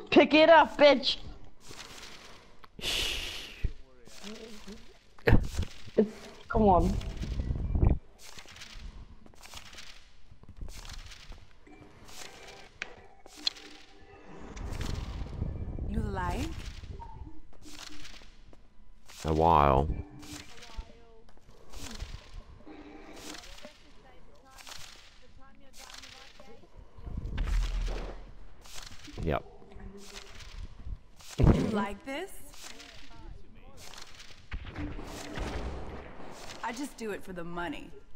Pick it up, bitch. Come on. You like? A while. Yep. You like this? I just do it for the money.